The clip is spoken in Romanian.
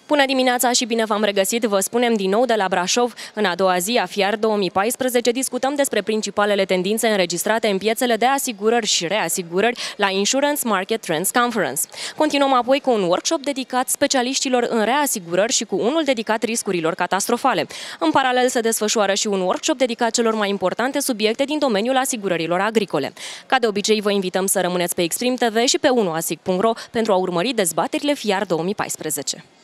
Bună dimineața și bine v-am regăsit! Vă spunem din nou de la Brașov. În a doua zi a FIAR 2014 discutăm despre principalele tendințe înregistrate în piețele de asigurări și reasigurări la Insurance Market Trends Conference. Continuăm apoi cu un workshop dedicat specialiștilor în reasigurări și cu unul dedicat riscurilor catastrofale. În paralel se desfășoară și un workshop dedicat celor mai importante subiecte din domeniul asigurărilor agricole. Ca de obicei, vă invităm să rămâneți pe Xtreme TV și pe 1asic.ro pentru a urmări dezbaterile FIAR 2014.